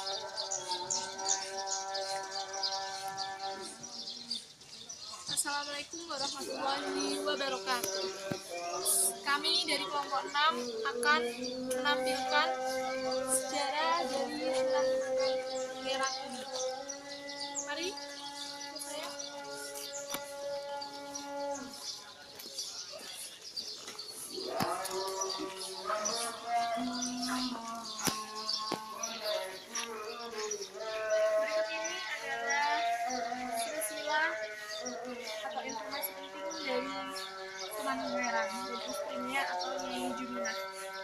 Assalamualaikum warahmatullahi wabarakatuh. Kami dari kelompok 6 akan menampilkan sejarah dari Sunan Merah ini. Mari, saya. Berikut ini adalah silsilah atau informasi penting dari Sunan Merah dan istrinya atau Nyai Juminah.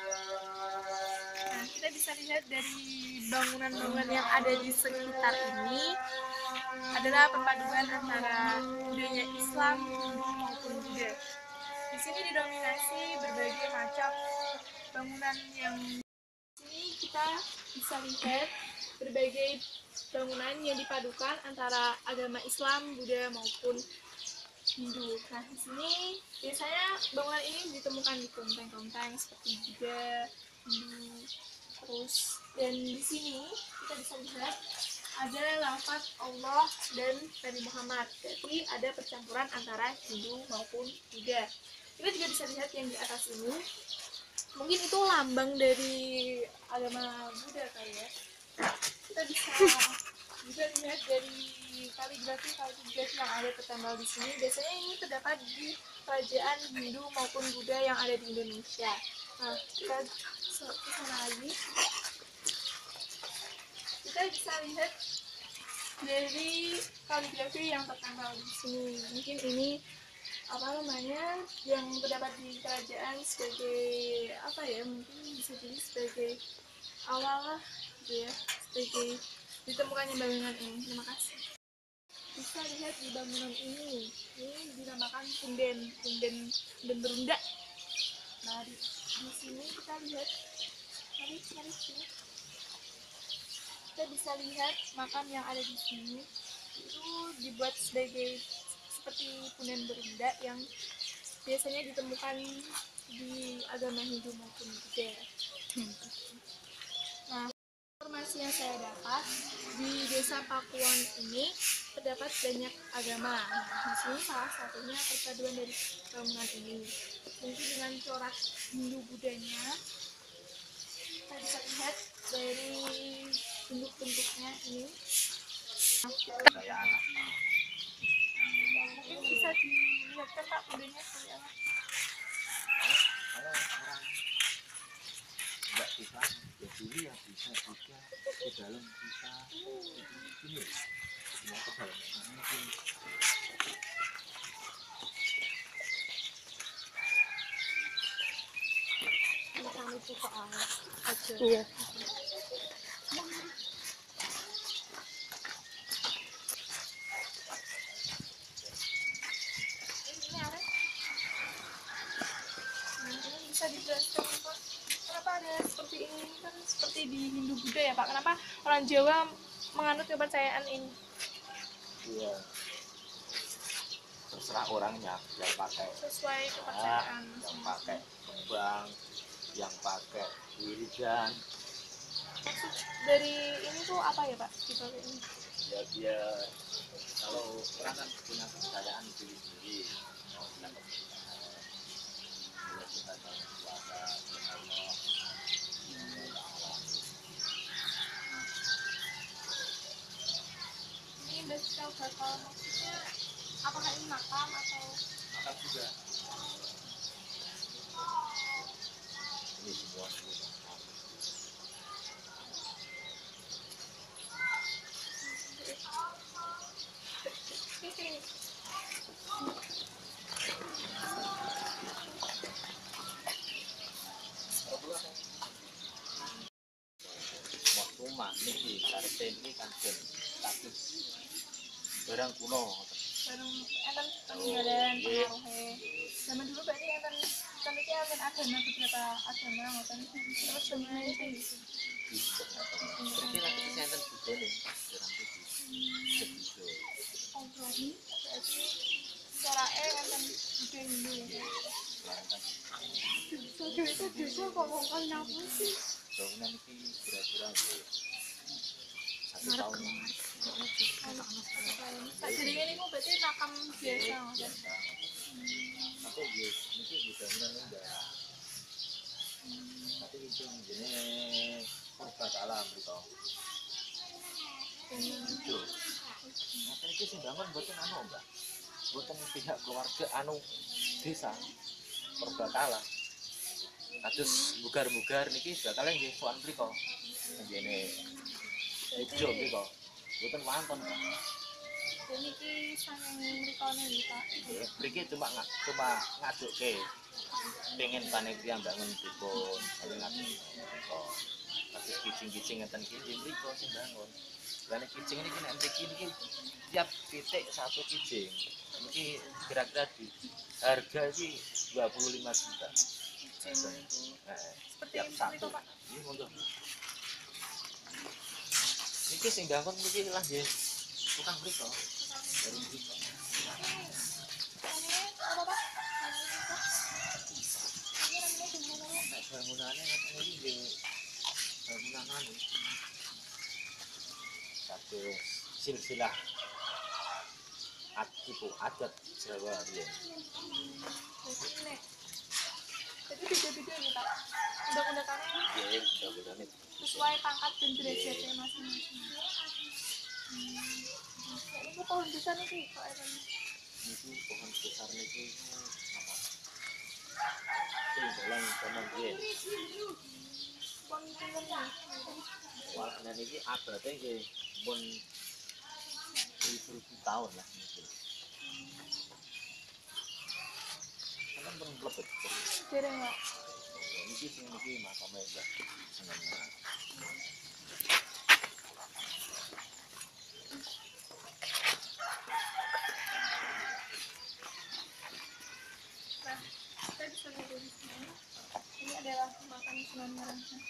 Nah, kita bisa lihat dari bangunan-bangunan yang ada di sekitar ini adalah perpaduan antara budaya Islam, Hindu maupun Buddha. Di sini didominasi berbagai macam bangunan yang sini kita bisa lihat berbagai bangunan yang dipadukan antara agama Islam, Buddha maupun Hindu. Nah, di sini biasanya bangunan ini ditemukan di kelenteng-kelenteng seperti Buddha, Hindu, terus dan di sini kita bisa lihat ada lafaz Allah dan Nabi Muhammad. Jadi ada percampuran antara Hindu maupun Buddha. Kita juga bisa lihat yang di atas ini. Mungkin itu lambang dari agama Buddha kali ya. Kita bisa juga lihat dari kaligrafi yang ada tertempel di sini. Biasanya ini terdapat di kerajaan Hindu maupun Buddha yang ada di Indonesia. Nah, kita ke sana lagi. Kita bisa lihat dari kaligrafi yang tertempel di sini. Mungkin ini yang terdapat di kerajaan sebagai mungkin bisa jadi sebagai awal lah gitu ya, sebagai ditemukannya bangunan ini. Terima kasih. Bisa lihat di bangunan ini dinamakan punden berunda. Nah, di sini kita lihat, mari sini. Kita bisa lihat makam yang ada di sini itu dibuat sebagai seperti punden berunda yang biasanya ditemukan di agama Hindu maupun Buddha. Nah, informasi yang saya dapat di desa Pakuan ini terdapat banyak agama. Nah, di sini salah satunya perpaduan dari bangunan ini. Mungkin dengan corak Hindu Budanya kita bisa lihat dari bentuk-bentuknya ini. Mungkin bisa dilihatkan Pak budanya seperti apa? Kalau orang nggak bisa ya dulu ya bisa juga ke dalam bisa ini semua ke dalam mungkin Kami buka aja. Iya. Bisa dijelaskan Pak, kenapa ada seperti ini? Kan seperti di Hindu Buddha ya Pak, kenapa orang Jawa menganut kepercayaan ini? iya terserah orangnya yang pakai Sesuai kepercayaan yang pakai kembang yang pakai wiridan maksud dari ini tuh apa ya Pak dipakai ini? ya dia kalau orang kan punya kepercayaan sendiri mau bilang kepercayaan bila kita tahu kuasa Allah Ini bakal maksudnya apakah ini makam atau makan juga ini semua rumah niki karete ini kan status barang kuno barang enten peninggalan pengaruhnya zaman dulu berarti enten memiliki agama beberapa agama ngoten terus bangunan itu gitu. Berarti nanti kesehatan juga nih barang putih segitu Oh berarti caranya enten Buddha Hindu ya. Itu bisa kok ngomong apa sih? bangunan ini kira-kira satu tahun. Jadi ini kok berarti makam biasa kan? Tapi mungkin bisa menunda. Tapi itu jenis purbakala mereka. Itu. Nah, ini sih bangun buatan anu mbak, buatan pihak keluarga anu desa purbakala. Kados bugar-bugar niki bakal nggih sowan mriko. Njene ijo mriko. Mboten wonten. Niki saking mrikone lho Pak. Nggih, mriki cuma ngadukke pengen panitia bangun dipun ngaduk mriko. Kados kicing-kicing ngeten iki nggih mriko sing bangun. Lah nek kicing niki nek mriki niki tiap titik satu kicing. Niki kira-kira di harga iki 25 juta. Seperti Tiap satu. Pak. Ini monggo. Niki sing bangun niki lah nggih. Tukang mriko. Dari mriko. Apa Pak? Nek bangunane ngoten iki nggih bangunan anu. Kados silsilah adat Jawa riyen. Jadi beda-beda nih Pak. Undang-undangannya Nggih, mudah-mudahan sesuai pangkat dan derajatnya masing-masing. Ini pohon besar nih Pak Evan. niki pohon besar niki apa? Sing dalam zaman riyen. Pohon pinten nih. Wah, nah niki abadnya nggih pun 1000 tahun lah niki. Kan pun mlebet. Dereng Pak. Niki sing niki makame Mbah seneng. Nah, kita bisa lihat di sini. Ini adalah makam Sunan Marangsa.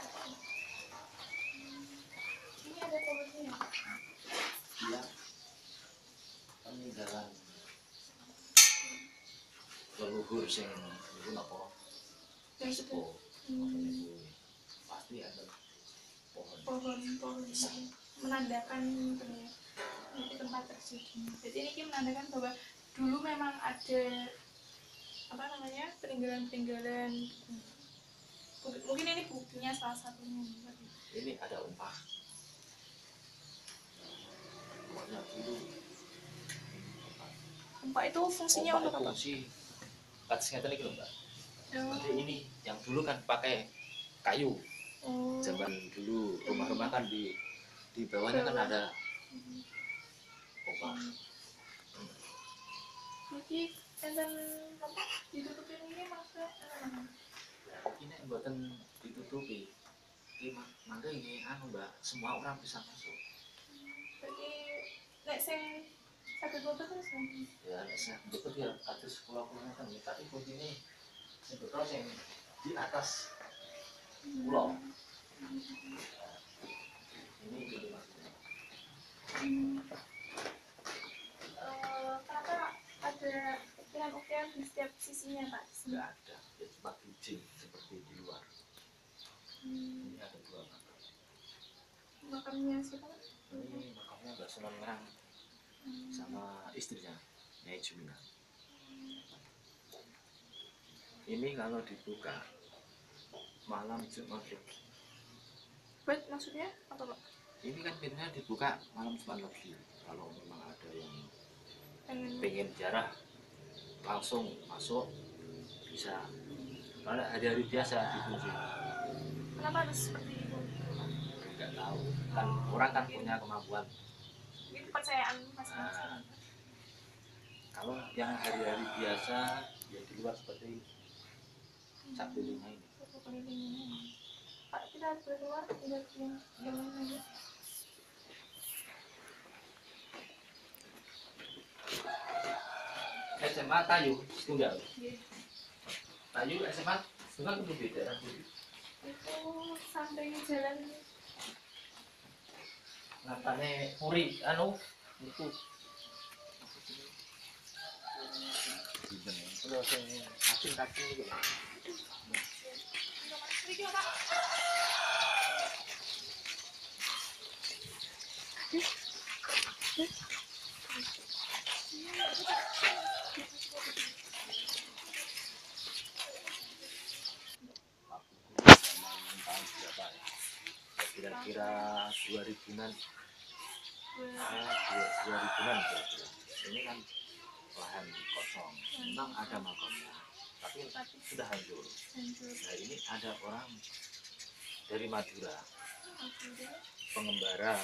Ini ada pohonnya. Dia peninggalan leluhur sing niku napa? Yang Sepuh. Niku pasti ada pohon. pohon menandakan ini tempat terjadi. Jadi ini menandakan bahwa dulu memang ada apa namanya peninggalan mungkin ini buktinya salah satunya. Ini ada umpah. Pokoknya dulu Tempat itu fungsinya umpah untuk apa? fungsi kados ngeten iki lho Mbak. Oh. Nanti ini yang dulu kan pakai kayu. Oh. Zaman dulu rumah-rumah kan di bawahnya kan ada pompa. Jadi enten apa ditutupin ini maksudnya Ini buatan ditutupi. Ini mangga ini anu Mbak, semua orang bisa masuk. jadi nek sing sakit boten terus Ya nek saya betul ya kados pulau-pulau kan ya, tapi kuncinya sing betul sing di atas pulau. Ini gitu maksudnya. Kenapa ada ukiran-ukiran di setiap sisinya Pak? Enggak ada, ya cuma biji seperti di luar. Ini ada dua makam. Makamnya siapa? Ini makamnya Mbak Sunan Ngerang sama istrinya Nyai Jumina. Ini kalau dibuka malam Jumat Legi. Maksudnya apa Pak? Ini kan pintunya dibuka malam Jumat Legi. Kalau memang ada yang Pengen pengen jarah langsung masuk bisa. Kalau hari-hari biasa dikunci. kenapa harus seperti itu? Nggak tahu. Kan orang kan punya kemampuan. Ini kepercayaan masing-masing. Nah, kalau yang hari-hari biasa ya di luar seperti Sabtunya ini. Pak kita harus keluar tidak yang lain aja. SMA Tayu tunggal. Iya. Tayu SMA tunggal itu beda. Itu samping jalan Ngapane Puri anu itu. Terus yang kacing itu. sedikit Pak. kira-kira 2000-an, Dua- 2000-an kira-kira. Ini kan lahan kosong, memang ada makamnya, tapi Tapi sudah hancur. hancur. Nah ini ada orang dari Madura, Oke. pengembara,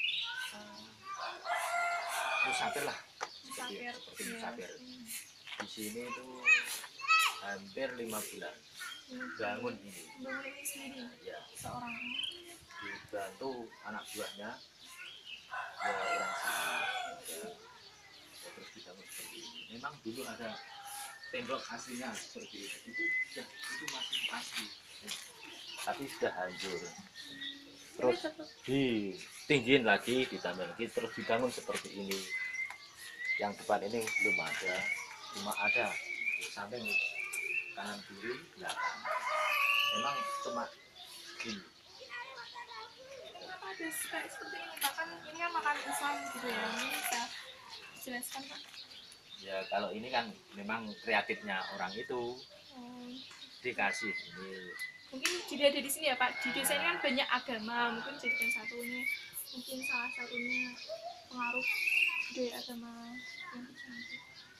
musafir lah, Musafir. seperti Iya. musafir. Di sini tuh hampir 5 bulan bangun ini. Bangun ini sendiri Ya, seorang. dibantu anak buahnya, ya orang sini. Ya, terus dibangun seperti ini. Memang dulu ada tembok aslinya seperti itu masih asli, tapi sudah hancur. Terus ditinggiin lagi, ditambah lagi, terus dibangun seperti ini. Yang depan ini belum ada, cuma ada samping kanan kiri belakang. Memang cuma gini. Kenapa ada kayak seperti ini Pak? Kan ini kan makan Islam gitu ya. Ini bisa jelaskan Pak? Ya kalau ini kan memang kreatifnya orang itu, Oh, dikasih ini. mungkin jadi ada di sini ya Pak. Di desa ini kan banyak agama. Mungkin jadikan satunya, mungkin salah satunya pengaruh budaya agama yang tercantum.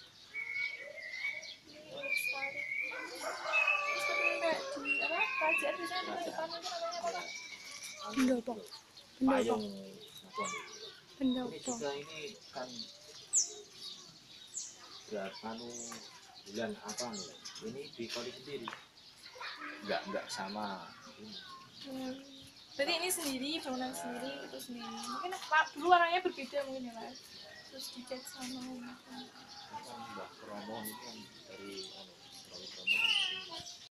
Menarik sekali. Terus seperti kayak di apa? Kerajaan biasanya di depan itu namanya apa Pak? Pendopo. Payung apa nih? Ini Pendopo. juga ini kan berapa bulan apa nih? Ini dikoli sendiri, nggak sama ini. Berarti ini sendiri, bangunan sendiri, itu sendiri. Mungkin Pak dulu warnanya berbeda mungkin ya Pak. Terus dicat sama Kan Mbah Kromo ini kan dari Kromo kan dari